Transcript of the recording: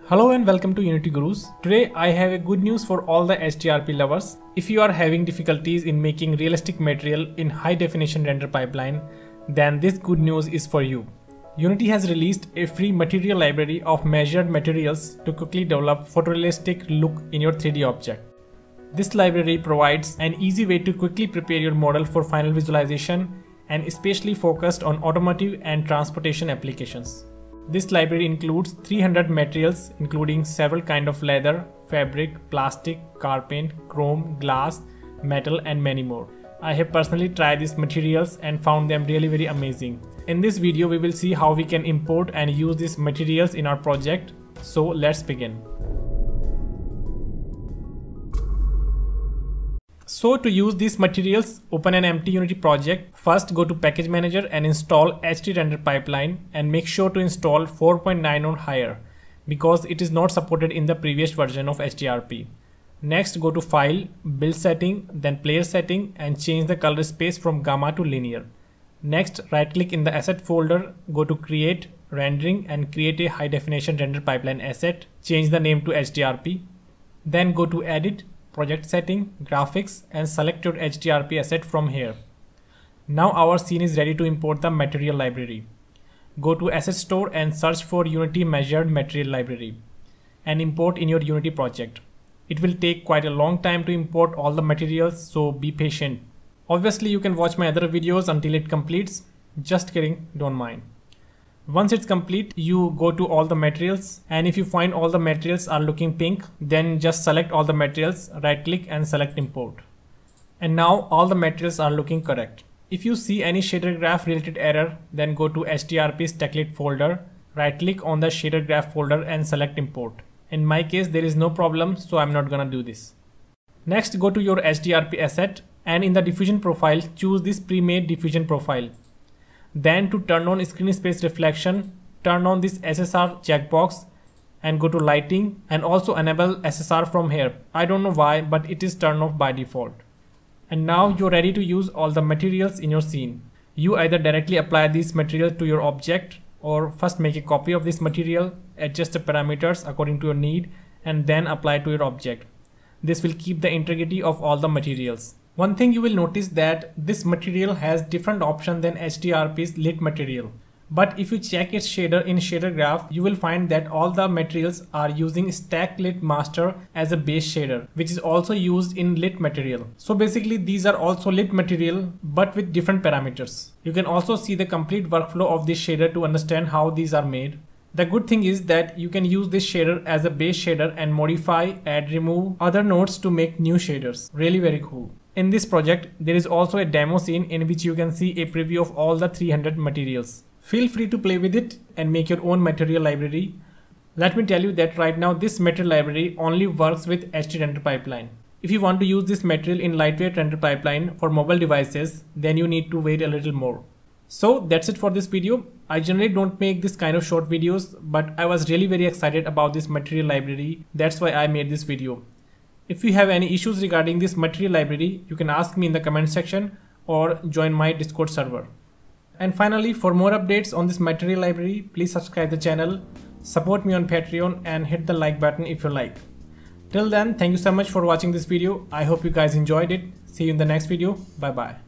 Hello and welcome to Unity Gurus. Today I have a good news for all the HDRP lovers. If you are having difficulties in making realistic material in high definition render pipeline, then this good news is for you. Unity has released a free material library of measured materials to quickly develop photorealistic look in your 3D object. This library provides an easy way to quickly prepare your model for final visualization and especially focused on automotive and transportation applications. This library includes 300 materials including several kinds of leather, fabric, plastic, car paint, chrome, glass, metal and many more. I have personally tried these materials and found them really very amazing. In this video we will see how we can import and use these materials in our project. So let's begin. So to use these materials, open an empty Unity project. First go to Package Manager and install HDRender Pipeline and make sure to install 4.9 or higher because it is not supported in the previous version of HDRP. Next go to File, Build Setting, then Player Setting and change the color space from gamma to linear. Next right click in the Asset folder, go to Create, Rendering and create a high definition render pipeline asset. Change the name to HDRP. Then go to Edit, Project Setting, Graphics and select your HDRP asset from here. Now our scene is ready to import the material library. Go to Asset Store and search for Unity Measured Material Library and import in your Unity project. It will take quite a long time to import all the materials, so be patient. Obviously you can watch my other videos until it completes. Just kidding, don't mind. Once it's complete, you go to all the materials and if you find all the materials are looking pink, then just select all the materials, right click and select import. And now all the materials are looking correct. If you see any shader graph related error, then go to HDRP's template folder, right click on the shader graph folder and select import. In my case there is no problem, so I'm not gonna do this. Next go to your HDRP asset and in the diffusion profile choose this pre-made diffusion profile. Then to turn on screen space reflection, turn on this SSR checkbox and go to lighting and also enable SSR from here. I don't know why, but it is turned off by default. And now you're ready to use all the materials in your scene. You either directly apply this material to your object or first make a copy of this material, adjust the parameters according to your need and then apply to your object. This will keep the integrity of all the materials. One thing you will notice that this material has different option than HDRP's lit material. But if you check its shader in shader graph, you will find that all the materials are using stack lit master as a base shader, which is also used in lit material. So basically these are also lit material but with different parameters. You can also see the complete workflow of this shader to understand how these are made. The good thing is that you can use this shader as a base shader and modify, add, remove other nodes to make new shaders. Really very cool. In this project, there is also a demo scene in which you can see a preview of all the 300 materials. Feel free to play with it and make your own material library. Let me tell you that right now this material library only works with HDRender Pipeline. If you want to use this material in lightweight render pipeline for mobile devices, then you need to wait a little more. So that's it for this video. I generally don't make this kind of short videos, but I was really very excited about this material library. That's why I made this video. If you have any issues regarding this material library, you can ask me in the comment section or join my Discord server. And finally, for more updates on this material library, please subscribe the channel, support me on Patreon and hit the like button if you like. Till then, thank you so much for watching this video. I hope you guys enjoyed it. See you in the next video. Bye bye.